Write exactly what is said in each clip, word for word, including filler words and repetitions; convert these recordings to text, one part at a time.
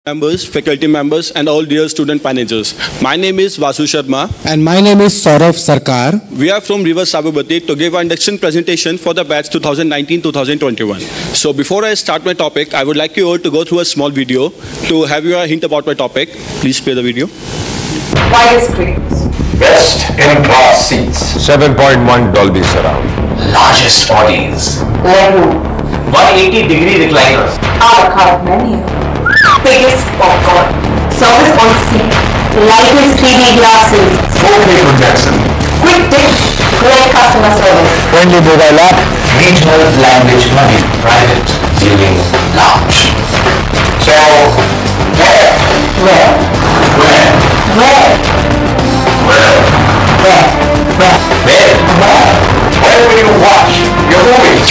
members, faculty members, and all dear student managers. My name is Vasu Sharma. And my name is Saurav Sarkar. We are from P V R Cinemas Pvt Ltd to give our induction presentation for the batch twenty nineteen to twenty twenty-one. So before I start my topic, I would like you all to go through a small video to have you a hint about my topic. Please play the video. Widest screens. Best in-class seats. seven point one Dolby surround. Largest audience. Legroom. one hundred eighty degree recliners. A la carte menu. Biggest popcorn. Service on seat. Lightest three D glasses. four K projection. Quick dish. Great customer service. Friendly mobile app. Regional language money. Private viewing lounge. So, where? Where? Where? Where? Where? Where? Where? Where? Where? Where will you watch your movies?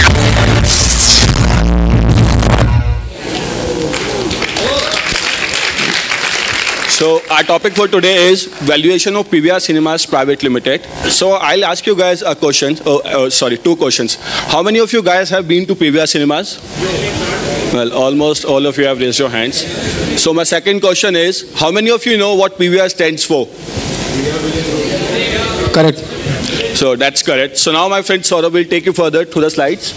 So our topic for today is valuation of P V R Cinemas Pvt Ltd. So I'll ask you guys a question. Oh, oh, sorry, two questions. How many of you guys have been to P V R Cinemas? Well, almost all of you have raised your hands. So my second question is, how many of you know what P V R stands for? Correct. So that's correct. So now my friend Saurabh will take you further to the slides.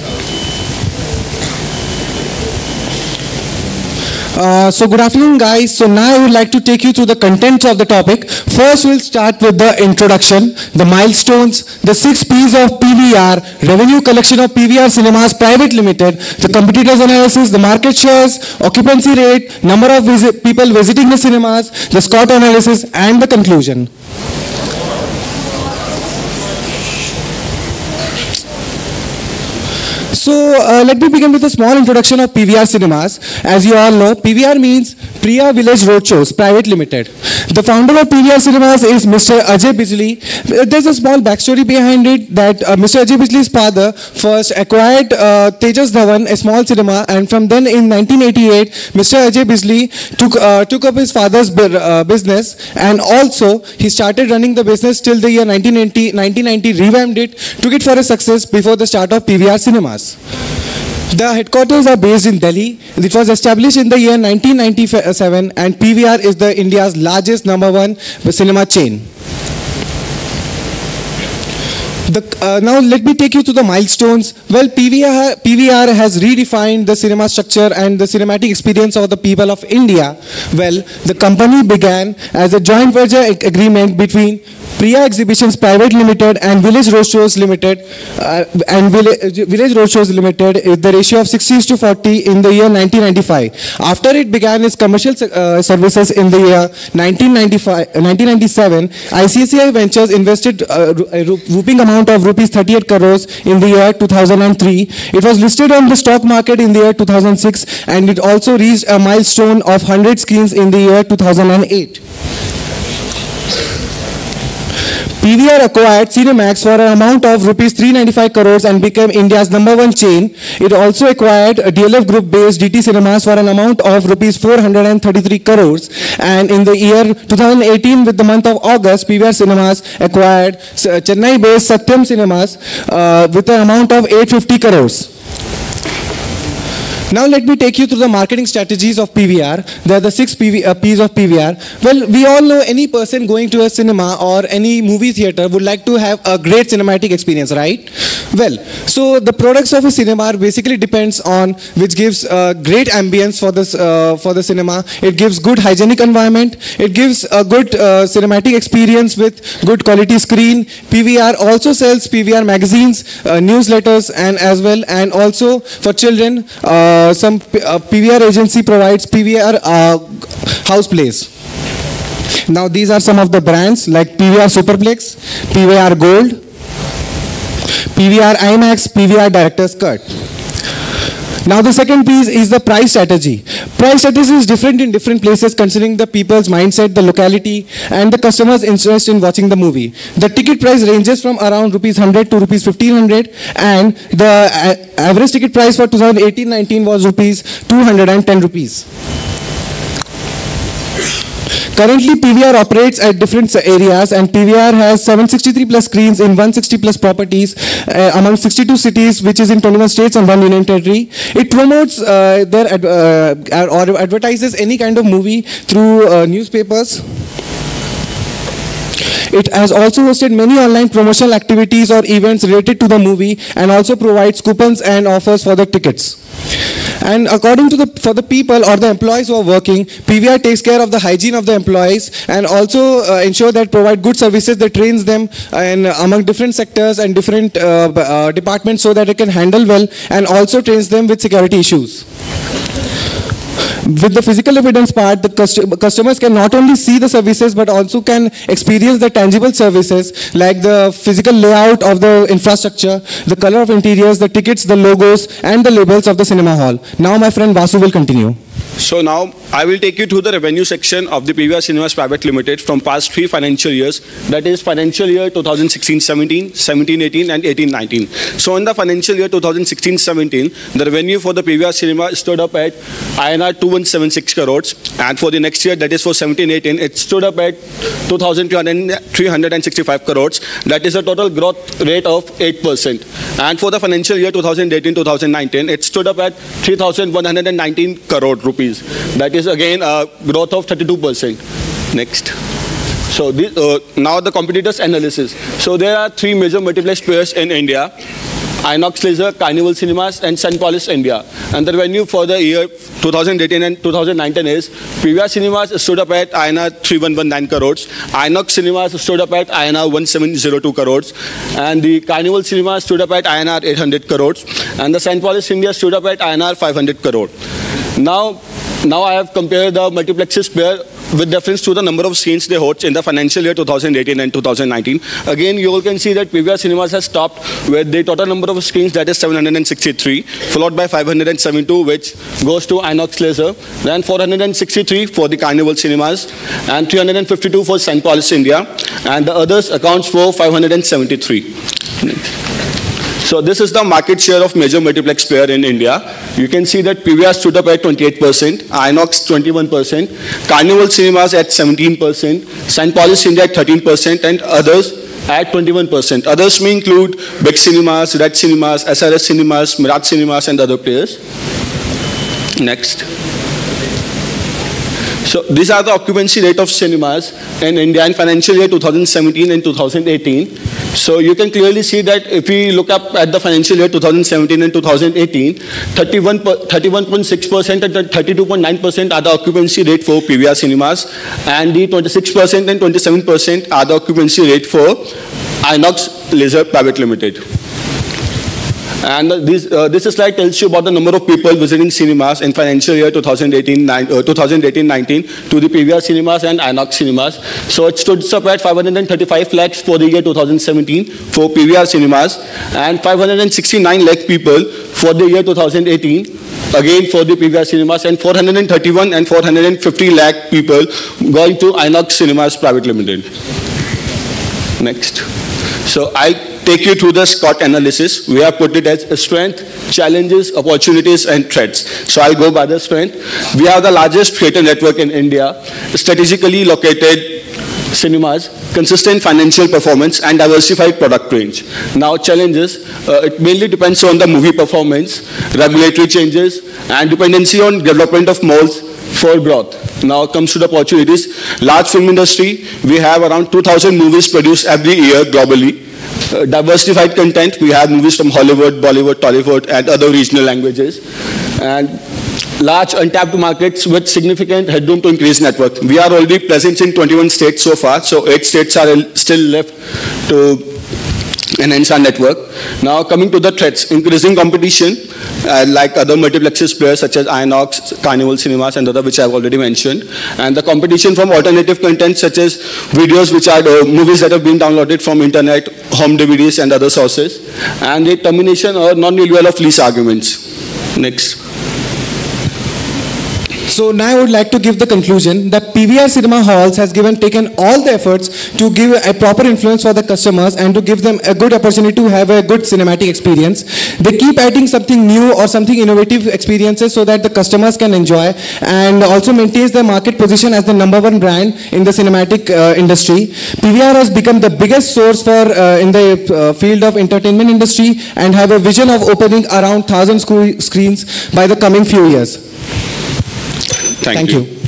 Uh, so good afternoon, guys. So now I would like to take you through the contents of the topic. First, we'll start with the introduction, the milestones, the six P's of P V R, revenue collection of P V R Cinemas Pvt Ltd, the competitors analysis, the market shares, occupancy rate, number of visit people visiting the cinemas, the SCOT analysis, and the conclusion. So uh, let me begin with a small introduction of P V R Cinemas. As you all know, P V R means Priya Village Roadshows Pvt Ltd. The founder of P V R Cinemas is Mister Ajay Bijli. There's a small backstory behind it that uh, Mister Ajay Bijli's father first acquired uh, Tejas Dhawan, a small cinema, and from then in nineteen eighty-eight, Mister Ajay Bijli took, uh, took up his father's uh, business, and also he started running the business till the year nineteen ninety, nineteen ninety, revamped it, took it for a success before the start of P V R Cinemas. The headquarters are based in Delhi. It was established in the year nineteen ninety-seven, and P V R is the India's largest number one cinema chain. The, uh, now let me take you to the milestones. Well, P V R, P V R has redefined the cinema structure and the cinematic experience of the people of India. Well, the company began as a joint venture agreement between Priya Exhibitions Pvt Ltd and Village Roadshows Limited, uh, and Village, Village Roadshows Limited is the ratio of sixty to forty in the year nineteen ninety-five. After it began its commercial uh, services in the year nineteen ninety-seven, I C I C I Ventures invested uh, a whooping amount of rupees thirty-eight crores in the year two thousand three. It was listed on the stock market in the year two thousand six, and it also reached a milestone of one hundred screens in the year two thousand eight. P V R acquired Cinemax for an amount of rupees three hundred ninety-five crores and became India's number one chain. It also acquired a D L F group based D T Cinemas for an amount of rupees four hundred thirty-three crores. And in the year two thousand eighteen, with the month of August, P V R Cinemas acquired Chennai based Satyam Cinemas uh, with an amount of eight hundred fifty crores. Now let me take you through the marketing strategies of P V R. There are the six P V, uh, P's of P V R. Well, we all know any person going to a cinema or any movie theater would like to have a great cinematic experience, right? Well, so the products of a cinema basically depends on which gives uh, great ambience for this uh, for the cinema. It gives good hygienic environment. It gives a good uh, cinematic experience with good quality screen. P V R also sells P V R magazines, uh, newsletters, and as well, and also for children. Uh, Uh, some uh, P V R agency provides P V R uh, house plays. Now these are some of the brands like P V R Superplex, P V R Gold, P V R IMAX, P V R Director's Cut. Now the second piece is the price strategy. Price strategy is different in different places considering the people's mindset, the locality, and the customer's interest in watching the movie. The ticket price ranges from around rupees one hundred to rupees fifteen hundred, and the average ticket price for two thousand eighteen nineteen was rupees two hundred ten rupees. Currently, P V R operates at different areas, and P V R has seven hundred sixty-three plus screens in one hundred sixty plus properties uh, among sixty-two cities, which is in twenty-one states and one union territory. It promotes uh, their ad uh, or advertises any kind of movie through uh, newspapers. It has also hosted many online promotional activities or events related to the movie, and also provides coupons and offers for the tickets. And according to the, for the people or the employees who are working, P V R takes care of the hygiene of the employees, and also uh, ensure that provide good services that trains them in, uh, among different sectors and different uh, uh, departments, so that it can handle well, and also trains them with security issues. With the physical evidence part, the cust customers can not only see the services, but also can experience the tangible services, like the physical layout of the infrastructure, the color of interiors, the tickets, the logos, and the labels of the cinema hall. Now my friend Vasu will continue. So now I will take you through the revenue section of the P V R Cinemas Pvt Ltd from past three financial years, that is financial year two thousand sixteen seventeen, seventeen eighteen and eighteen nineteen. So in the financial year two thousand sixteen seventeen, the revenue for the P V R Cinema stood up at I N R two thousand one hundred seventy-six crores, and for the next year, that is for seventeen eighteen, it stood up at two thousand three hundred sixty-five crores. That is a total growth rate of eight percent. And for the financial year two thousand eighteen two thousand nineteen, it stood up at three thousand one hundred nineteen crore rupees. That is again a growth of thirty-two percent. Next. So this, uh, now the competitors analysis. So there are three major multiplex players in India: Inox Laser, Carnival Cinemas, and Sun Police India. And the revenue for the year two thousand eighteen and two thousand nineteen is P V R Cinemas stood up at I N R three thousand one hundred nineteen crores, Inox Cinemas stood up at I N R seventeen oh two crores, and the Carnival Cinemas stood up at I N R eight hundred crores, and the Sun Police India stood up at I N R five hundred crore. Now, now I have compared the multiplexes pair with reference to the number of screens they host in the financial year two thousand eighteen and two thousand nineteen. Again, you all can see that P V R Cinemas has stopped with the total number of screens, that is seven hundred sixty-three, followed by five hundred seventy-two, which goes to Inox Laser, then four hundred sixty-three for the Carnival Cinemas, and three hundred fifty-two for Sun Police India, and the others accounts for five hundred seventy-three. So this is the market share of major multiplex player in India. You can see that P V R stood up at twenty-eight percent, Inox twenty-one percent, Carnival Cinemas at seventeen percent, Sun Police India at thirteen percent, and others at twenty-one percent. Others may include Big Cinemas, Red Cinemas, S R S Cinemas, Mirage Cinemas, and other players. Next. So these are the occupancy rate of cinemas in India in financial year two thousand seventeen and two thousand eighteen. So you can clearly see that if we look up at the financial year two thousand seventeen and two thousand eighteen, thirty-one point six percent and thirty-two point nine percent are the occupancy rate for P V R Cinemas, and the twenty-six percent and twenty-seven percent are the occupancy rate for Inox Laser Pvt Ltd. And this, uh, this slide tells you about the number of people visiting cinemas in financial year two thousand eighteen nineteen to the P V R Cinemas and Inox Cinemas. So it stood up at five hundred thirty-five lakhs for the year two thousand seventeen for P V R Cinemas, and five hundred sixty-nine lakh people for the year two thousand eighteen. Again for the P V R Cinemas, and four hundred thirty-one and four hundred fifty lakh people going to Inox Cinemas Pvt Ltd. Next. So I take you through the SWOT analysis. We have put it as strength, challenges, opportunities, and threats. So I'll go by the strength. We have the largest theatre network in India, strategically located cinemas, consistent financial performance, and diversified product range. Now challenges, uh, it mainly depends on the movie performance, regulatory changes, and dependency on development of malls for growth. Now comes to the opportunities. Large film industry, we have around two thousand movies produced every year globally. Uh, diversified content, we have movies from Hollywood, Bollywood, Tollywood, and other regional languages. And large untapped markets with significant headroom to increase network. We are already present in twenty-one states so far, so eight states are still left to enhance our network. Now coming to the threats, increasing competition, uh, like other multiplexes players such as Inox, Carnival Cinemas, and other which I have already mentioned, and the competition from alternative content such as videos which are uh, movies that have been downloaded from internet, home D V Ds, and other sources, and the termination or non-renewal of lease arguments. Next. So now I would like to give the conclusion that P V R Cinema Halls has given taken all the efforts to give a proper influence for the customers and to give them a good opportunity to have a good cinematic experience. They keep adding something new or something innovative experiences so that the customers can enjoy, and also maintains their market position as the number one brand in the cinematic uh, industry. P V R has become the biggest source for uh, in the uh, field of entertainment industry and have a vision of opening around one thousand screens by the coming few years. Thank, Thank you. you.